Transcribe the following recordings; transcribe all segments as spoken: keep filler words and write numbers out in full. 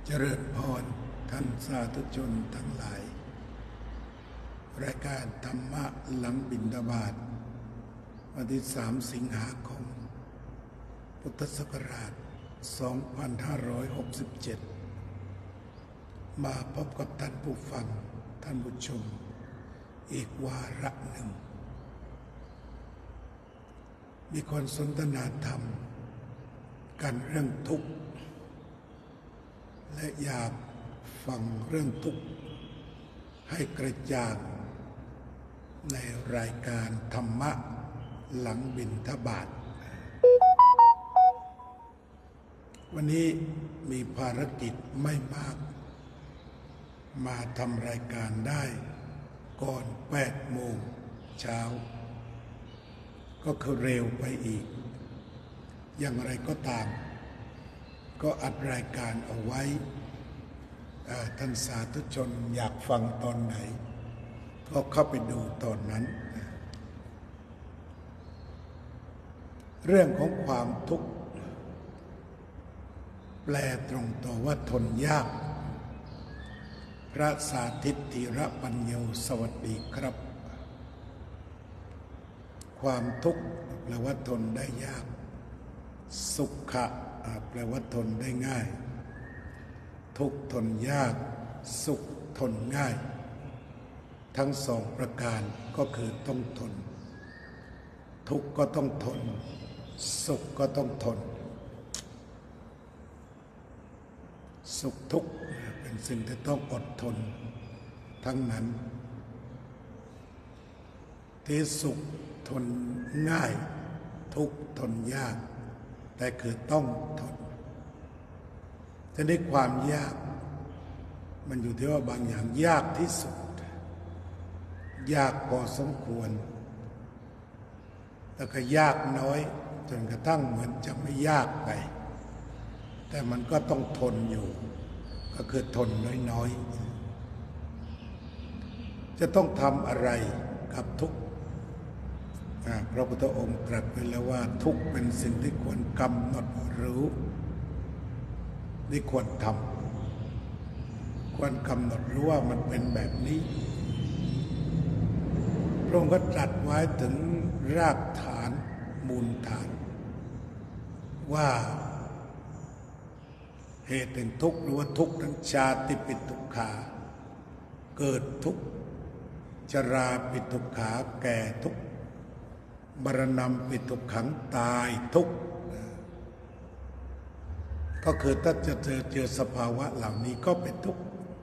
เจริญพรท่านสาธุชนทั้งหลายรายการธรรมะหลังบิณฑบาตวันที่สามสิงหาคมพุทธศักราชสองพันห้าร้อยหกสิบเจ็ดมาพบกับท่านผู้ฟังท่านผู้ชมอีกวาระหนึ่งมีคนสนทนาธรรมกันเรื่องทุกข์และอยากฟังเรื่องทุกข์ให้กระจ่างในรายการธรรมะหลังบิณฑบาตวันนี้มีภารกิจไม่มากมาทำรายการได้ก่อนแปดโมงเช้าก็คือเร็วไปอีกอย่างไรก็ตามก็อัดรายการเอาไว้ท่านสาธุชนอยากฟังตอนไหนก็เข้าไปดูตอนนั้นเรื่องของความทุกข์แปลตรงตัวว่าทนยากพระสาธิตธีระปัญโยสวัสดีครับความทุกข์แปลว่าทนได้ยากสุขะแปลว่าทนได้ง่ายทุกข์ทนยากสุขทนง่ายทั้งสองประการก็คือต้องทนทุกข์ก็ต้องทนสุขก็ต้องทนสุขทุกข์เป็นสิ่งที่ต้องอดทนทั้งนั้นที่สุขทนง่ายทุกข์ทนยากแต่คือต้องทนจะได้ความยากมันอยู่ที่ว่าบางอย่างยากที่สุดยากพอสมควรแล้วก็ยากน้อยจนกระทั่งเหมือนจะไม่ยากไปแต่มันก็ต้องทนอยู่ก็คือทนน้อยๆจะต้องทำอะไรกับทุกข์พระพุทธองค์ตรัสไว้แล้วว่าทุกข์เป็นสิ่งที่ควรกำหนดรู้นี่ควรทำควรกำหนดรู้ว่ามันเป็นแบบนี้พระองค์ก็ตรัสไว้ถึงรากฐานมูลฐานว่าเหตุแห่งทุกข์หรือว่าทุกข์นั้นชาติปิทุกขาเกิดทุกข์ชราปิทุกขาแก่ทุกข์มรณะปิทุกขังตายทุกข์ก็คือถ้าจะเจอเจอสภาวะเหล่านี้ก็เป็นทุกข์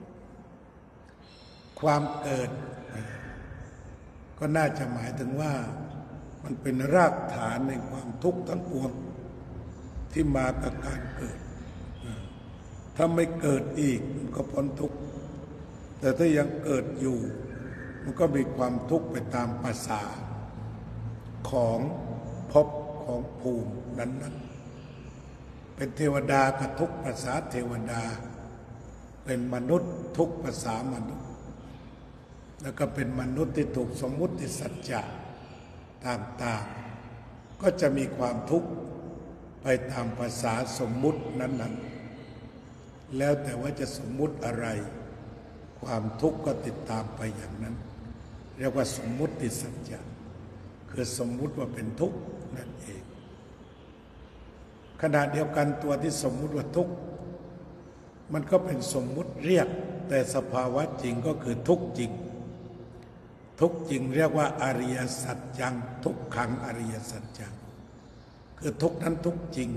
ความเกิดก็น่าจะหมายถึงว่ามันเป็นรากฐานในความทุกข์ทั้งปวงที่มากับการเกิดถ้าไม่เกิดอีกมันก็พ้นทุกข์แต่ถ้ายังเกิดอยู่มันก็มีความทุกข์ไปตามภาษาของภพของภูมินั้นๆเป็นเทวดาก็ทุกภาษาเทวดาเป็นมนุษย์ทุกภาษามนุษย์แล้วก็เป็นมนุษย์ที่ถูกสมมุติสัจจะต่างๆก็จะมีความทุกข์ไปตามภาษาสมมุตินั้นๆแล้วแต่ว่าจะสมมุติอะไรความทุกข์ก็ติดตามไปอย่างนั้นเรียกว่าสมมุติสัจจะคือสมมุติว่าเป็นทุกข์นั่นเองขณะเดียวกันตัวที่สมมุติว่าทุกข์มันก็เป็นสมมุติเรียกแต่สภาวะจริงก็คือทุกข์จริงทุกข์จริงเรียกว่าอริยสัจจังทุกขังอริยสัจจังคือทุกข์นั้นทุกข์จริง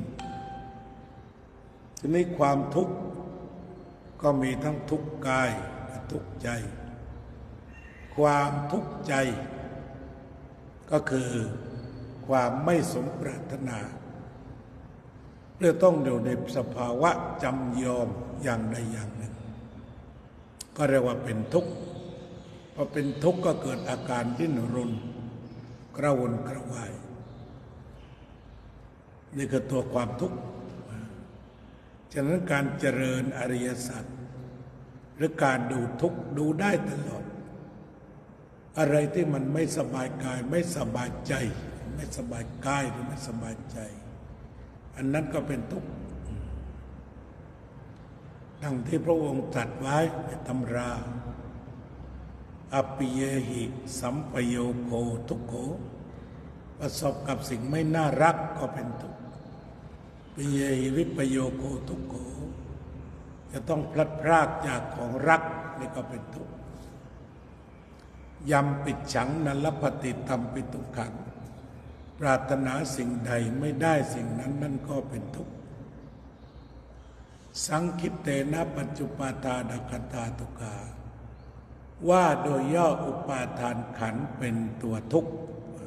ทีนี้ความทุกข์ก็มีทั้งทุกข์กายและทุกข์ใจความทุกข์ใจก็คือความไม่สมปรารถนาเรื่องต้องอยู่ในสภาวะจำยอมอย่างใดอย่างหนึ่งก็เรียกว่าเป็นทุกข์พอเป็นทุกข์ก็เกิดอาการดิ้นรนกระวนกระวายนี่คือตัวความทุกข์ฉะนั้นการเจริญอริยสัจหรือการดูทุกข์ดูได้ตลอดอะไรที่มันไม่สบายกายไม่สบายใจไม่สบายกายหรือไม่สบายใจอันนั้นก็เป็นทุกข์ดังที่พระองค์ตรัสไว้ในตำราอปิเยหิสัมปโยโคทุกโขประสบกับสิ่งไม่น่ารักก็เป็นทุกข์ปิเยหิวิปโยโคทุกโขจะต้องพลัดพรากจากของรักนี่ก็เป็นทุกข์ยำปิดฉังนัลปฏิตัมปิทุกขังปรารถนาสิ่งใดไม่ได้สิ่งนั้นนั่นก็เป็นทุกข์สังคิปเตนะปัจจุปาทานัคตาทุกขาว่าโดยย่ออุปาทานขันธ์เป็นตัวทุกข์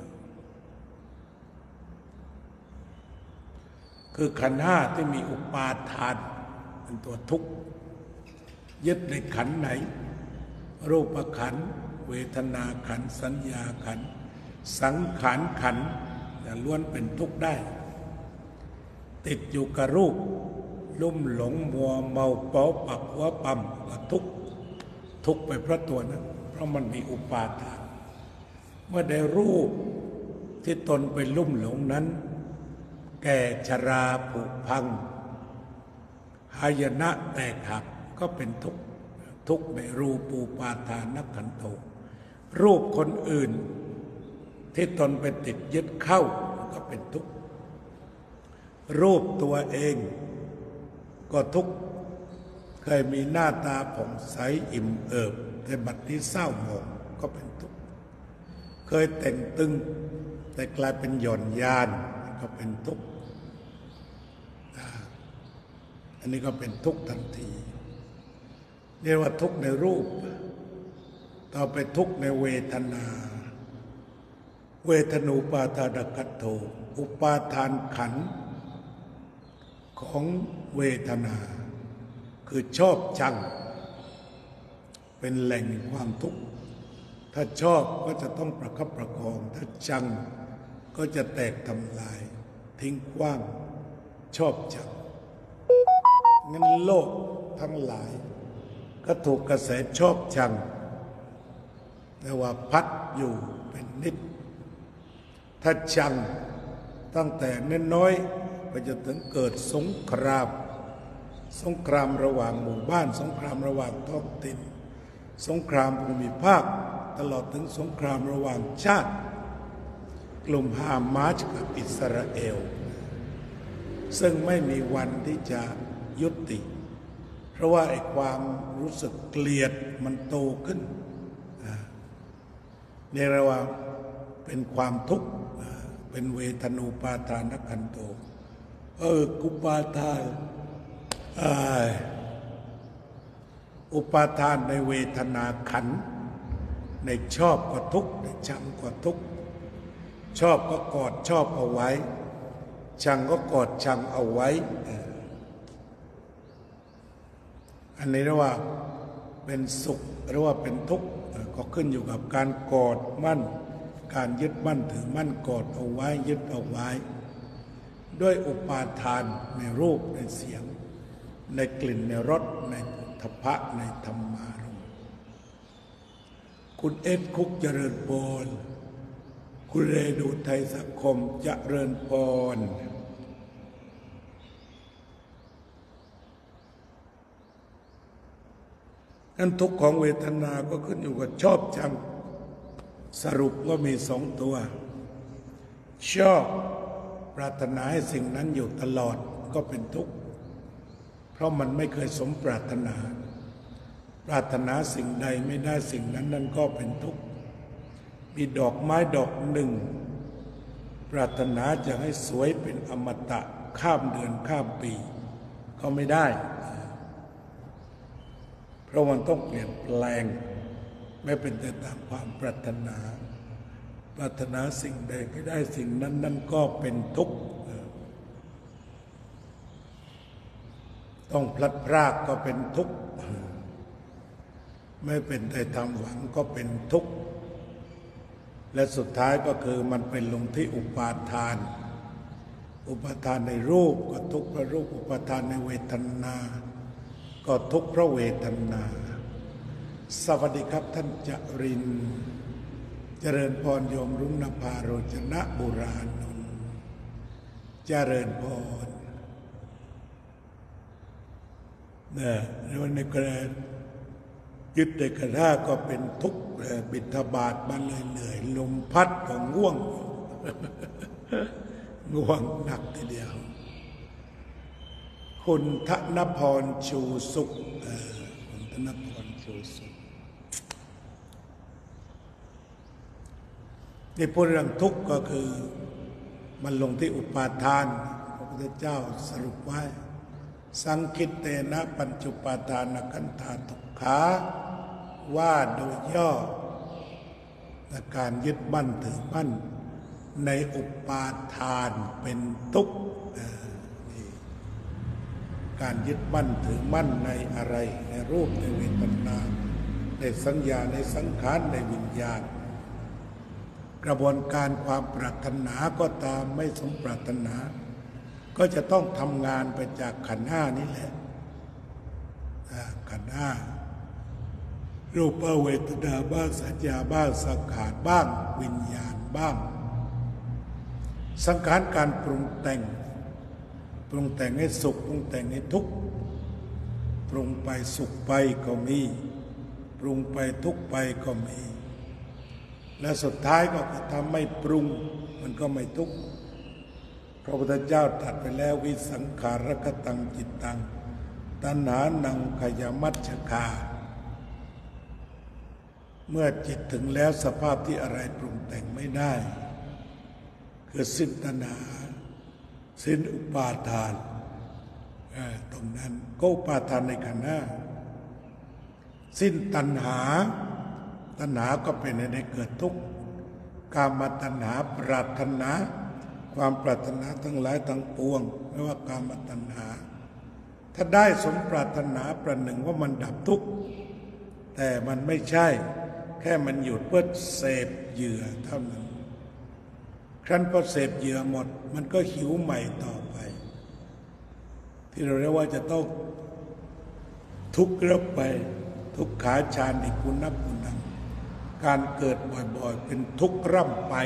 คือขันธ์ห้าที่มีอุปาทานเป็นตัวทุกข์ยึดในขันธ์ไหนรูปขันธ์เวทนาขันธ์สัญญาขันธ์สังขารขันธ์จะล้วนเป็นทุกข์ได้ติดอยู่กับรูปลุ่มหลงมัวเมาเป๋าปักหัวปั๊มก็ทุกข์ทุกข์ไปเพราะตัวนั้นเพราะมันมีอุปาทานเมื่อได้รูปที่ตนไปลุ่มหลงนั้นแก่ชราผุพังหายนะแตกหักก็เป็นทุกข์ทุกข์ในรูปูปาทานนักขันโตรูปคนอื่นที่ตนไปติดยึดเข้าก็เป็นทุกข์รูปตัวเองก็ทุกข์เคยมีหน้าตาผ่องใสอิ่มเอิบแต่บัดนี้เศร้าหมองก็เป็นทุกข์เคยแต่งตึงแต่กลายเป็นหย่อนยานก็เป็นทุกข์อันนี้ก็เป็นทุกข์ทันทีเรียกว่าทุกข์ในรูปต่อไปทุกข์ในเวทนาเวทนูปาทานขัตโธอุปาทานขันธ์ของเวทนาคือชอบชังเป็นแหล่งความทุกข์ถ้าชอบก็จะต้องประคับประคองถ้าชังก็จะแตกทำลายทิ้งขว้างชอบชังงั้นโลกทั้งหลายก็ถูกกระแสชอบชังแต่ว่าพัดอยู่เป็นนิดถ้าชังตั้งแต่น้อยๆก็จะถึงเกิดสงครามสงครามระหว่างหมู่บ้านสงครามระหว่างท้องถิ่นสงครามภูมิภาคตลอดถึงสงครามระหว่างชาติกลุ่มฮามาสกับอิสราเอลซึ่งไม่มีวันที่จะยุติเพราะว่าไอ้ความรู้สึกเกลียดมันโตขึ้นในระหว่างเป็นความทุกข์เป็นเวทนูปาทานขันโตเออกุปาทานอุปาทานในเวทนาขันธ์ในชอบก็ทุกข์ในชังก็ทุกข์ชอบก็กอดชอบเอาไว้ชังก็กอดชังเอาไว้อันนี้เรียกว่าเป็นสุขหรือว่าเป็นทุกข์ก็ขึ้นอยู่กับการกอดมั่นการยึดมั่นถือมั่นกอดเอาไว้ยึดเอาไว้ด้วยอุปาทานในรูปในเสียงในกลิ่นในรสในปุถะในธรรมารมณ์คุณเอ็ดคุกเจริญพรคุณเรดูไทยสังคมเจริญพรนั้นทุกข์ของเวทนาก็ขึ้นอยู่กับชอบชังสรุปว่ามีสองตัวชอบปรารถนาให้สิ่งนั้นอยู่ตลอดก็เป็นทุกข์เพราะมันไม่เคยสมปรารถนาปรารถนาสิ่งใดไม่ได้สิ่งนั้นนั่นก็เป็นทุกข์มีดอกไม้ดอกหนึ่งปรารถนาจะให้สวยเป็นอมตะข้ามเดือนข้ามปีก็ไม่ได้เพราะมันต้องเปลี่ยนแปลงไม่เป็นไปตามความปรารถนาปรารถนาสิ่งใดไม่ได้สิ่งนั้นนั่นก็เป็นทุกข์ต้องพลัดพรากก็เป็นทุกข์ไม่เป็นไปตามหวังก็เป็นทุกข์และสุดท้ายก็คือมันเป็นลงที่อุปาทานอุปาทานในรูปก็ทุกข์เพราะรูปอุปาทานในเวทนาก็ทุกข์เพราะเวทนาสวัสดีครับท่านจรินทร์เจริญพรโยมรุ่งนภาโรจนะบุราณนนท์เจริญพรนะแล้วในกระยึดในกระทาก็เป็นทุกข์บิณฑบาตมาเลยเหนื่อยลมพัดก็ง่วง ง่วงหนักทีเดียวคุณธนพรชูสุขคุณธนพรชูสุขในพูดเรื่องทุกข์ก็คือมันลงที่อุปาทานพระพุทธเจ้าสรุปไว้สังคิตเตนะปัญจุปาทานขันธาทุกขาว่าโดยย่อการยึดมั่นถือมั่นในอุปาทานเป็นทุกข์การยึดมั่นถือมั่นในอะไรในรูปในเวทนาในสัญญาในสังขารในวิญญาณกระบวนการความปรารถนาก็ตามไม่สมปรารถนาก็จะต้องทำงานไปจากขันธ์ห้านี้แหละขันธ์ห้ารูปเวทนาบ้างสัญญาบ้างสังขารบ้างวิญญาณบ้างสังขารการปรุงแต่งปรุงแต่งให้สุขปรุงแต่งให้ทุกข์ปรุงไปสุขไปก็มีปรุงไปทุกข์ไปก็มีและสุดท้ายก็ทำไม่ปรุงมันก็ไม่ทุกข์พระพุทธเจ้าตรัสไปแล้ววิสังขารกตังจิตตังตัณหานังขยมัชฌคาเมื่อจิตถึงแล้วสภาพที่อะไรปรุงแต่งไม่ได้คือสิ้นตัณหาสิ้นอุปาทานตรงนั้นก็อุปาทานในขันธ์ห้าสิ้นตัณหาตัณหาก็เป็นให้เกิดทุกข์กามตัณหาปรารถนาความปรารถนาทั้งหลายทั้งปวงไม่ว่ากามตัณหาถ้าได้สมปรารถนาประหนึ่งว่ามันดับทุกข์แต่มันไม่ใช่แค่มันหยุดเพื่อเสพเหยื่อเท่านั้นครั้นพอเสพเหยื่อหมดมันก็หิวใหม่ต่อไปที่เราเรียกว่าจะต้องทุกข์รับไปทุกขาฌานอีกคุณนับคุณนับการเกิดบ่อยๆเป็นทุกข์ร่ำไป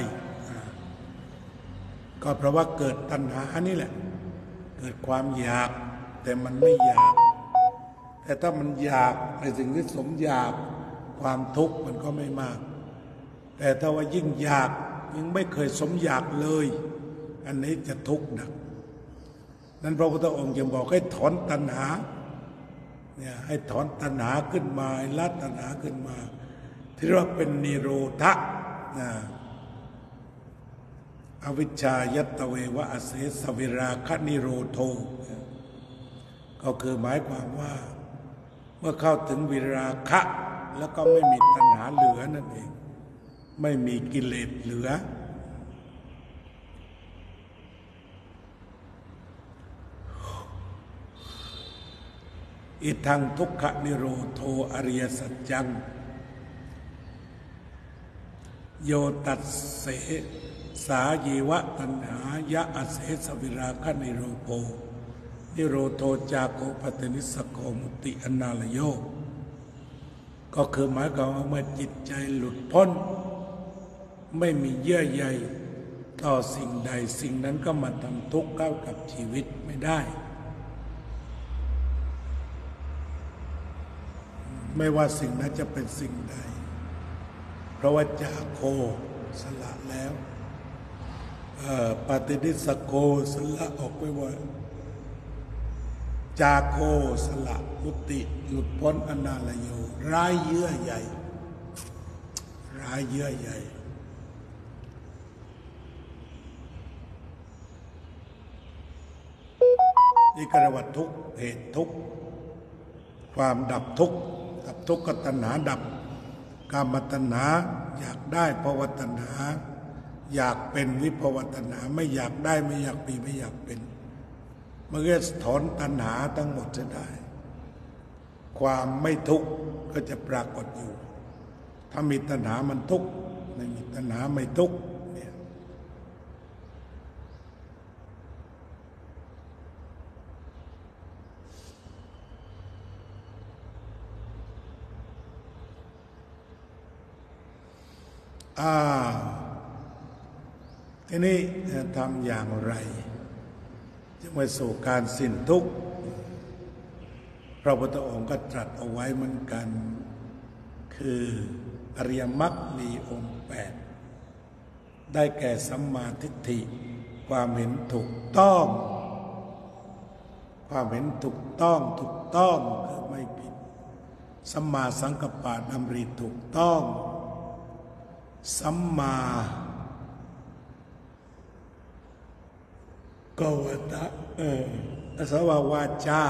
ก็เพราะว่าเกิดตัณหานี่แหละเกิดความอยากแต่มันไม่อยากแต่ถ้ามันอยากในสิ่งที่สมอยากความทุกข์มันก็ไม่มากแต่ถ้าว่ายิ่งอยากยิ่งไม่เคยสมอยากเลยอันนี้จะทุกข์หนักนั้นพระพุทธองค์จึงบอกให้ถอนตัณหาเนี่ยให้ถอนตัณหาขึ้นมาให้ละตัณหาขึ้นมาที่เรียกว่าเป็นนิโรธะนะอวิชชายัตเววะอเสสวิราคะนิโรโธก็คือหมายความว่าเมื่อเข้าถึงวิราคะแล้วก็ไม่มีตัณหาเหลือนั่นเองไม่มีกิเลสเหลืออิทังทุกขนิโรโธอริยสัจจังโยตัสเสสาเยวะตัณหายะอเสสวิราคะนิโรโภนิโรโธจาโคปตนิสโกมุติอนาลโยก็คือหมายความว่าเมื่อจิตใจหลุดพ้นไม่มีเยื่อใยต่อสิ่งใดสิ่งนั้นก็มาทำทุกข์เข้ากับชีวิตไม่ได้ไม่ว่าสิ่งนั้นจะเป็นสิ่งใดเพราะว่าจาโคสละแล้วปฏินิสโกสละออกไปว่าจาโคสละมุติหลุดพ้นอนาลโยร้ายเยื่อใยร้ายเยื่อใยนี่กระวัตทุกเหตุทุกความดับทุกข์ดับทุกข์ก็ตัณหาดับกามตัณหาอยากได้ภวตัณหาอยากเป็นวิภวตัณหาไม่อยากได้ไม่อยากมีไม่อยากเป็นมันก็ถอนตัณหาทั้งหมดจะได้ความไม่ทุกข์ก็จะปรากฏอยู่ถ้ามีตัณหามันทุกข์ไม่มีตัณหาไม่ทุกข์เนี่ยอ่าทีนี้จะทำอย่างไรจะไปสู่การสิ้นทุกข์พระพุทธองค์ก็ตรัสเอาไว้เหมือนกันคืออริยมรรคมีองค์แปดได้แก่สัมมาทิฏฐิความเห็นถูกต้องความเห็นถูกต้องถูกต้องคือไม่ผิดสัมมาสังกัปปะดำริถูกต้องสัมมากวตะเอออสวาวาจา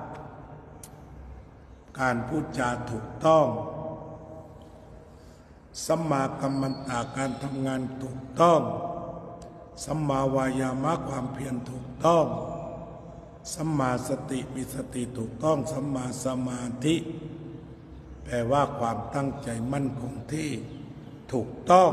การพูดจาถูกต้องสัมมากัมมันตะการทำงานถูกต้องสัมมาวายามะความเพียรถูกต้องสัมมาสติมีสติถูกต้องสัมมาสมาธิแปลว่าความตั้งใจมั่นคงที่ถูกต้อง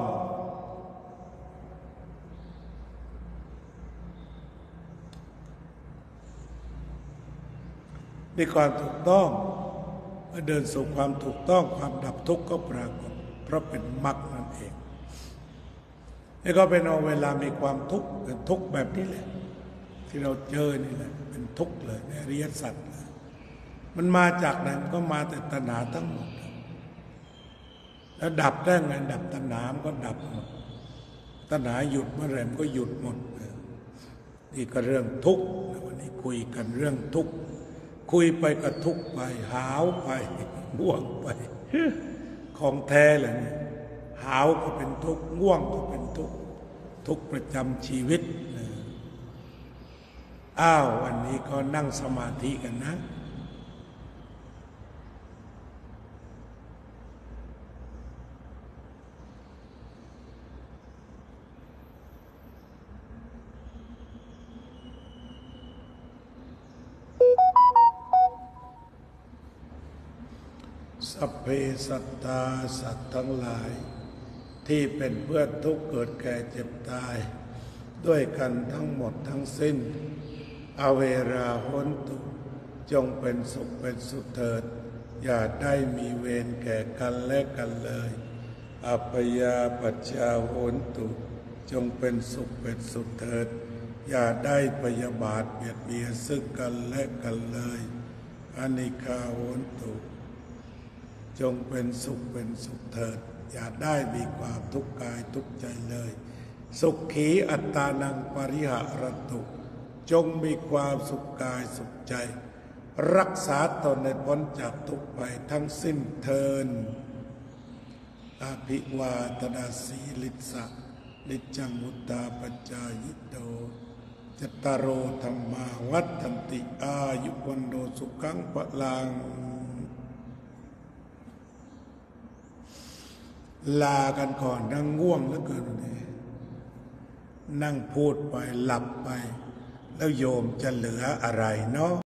ในความถูกต้องเมื่อเดินสู่ความถูกต้องความดับทุกข์ก็ปรากฏเพราะเป็นมรรคนั่นเองนี่ก็เป็นเอาเวลามีความทุกข์เป็นทุกข์แบบนี้แหละที่เราเจอนี่แหละเป็นทุกข์เลยในอริยสัจมันมาจากไหนมันก็มาแต่ตัณหาทั้งหมดแล้วดับได้ไงดับตัณหามันก็ดับหมดตัณหาหยุดเมื่อไหร่มันก็หยุดหมดนี่ก็เรื่องทุกข์วันนี้คุยกันเรื่องทุกข์คุยไปก็ทุกข์ไปหาวไปง่วงไปของแท้เลยเนี่ยหาวก็เป็นทุกข์ง่วงก็เป็นทุกข์ทุกข์ประจำชีวิตอ้าววันนี้ก็นั่งสมาธิกันนะสัพเพสัตตาสัตว์ทั้งหลายที่เป็นเพื่อนทุกข์เกิดแก่เจ็บตายด้วยกันทั้งหมดทั้งสิ้นอเวราโหนตุจงเป็นสุขเป็นสุขเถิดอย่าได้มีเวรแก่กันและกันเลยอัปยาปัจจาโหนตุจงเป็นสุขเป็นสุขเถิดอย่าได้พยาบาทเบียดเบียนซึ่งกันและกันเลยอนิคาโหนตุจงเป็นสุขเป็นสุขเถิดอย่าได้มีความทุกข์กายทุกข์ใจเลยสุขีอัตตานังปริหารตุจงมีความสุขกายสุขใจรักษาตนในพ้นจากทุกข์ภัยทั้งสิ้นเทินอภิวาทนาสีลิสะนิจจังมุตตาปัจจายิโตจตารโอธรรมาวัฏันติอายุวันโดสุขังพลังลากันก่อนนั่งง่วงเหลือเกินนี่นั่งพูดไปหลับไปแล้วโยมจะเหลืออะไรเนาะ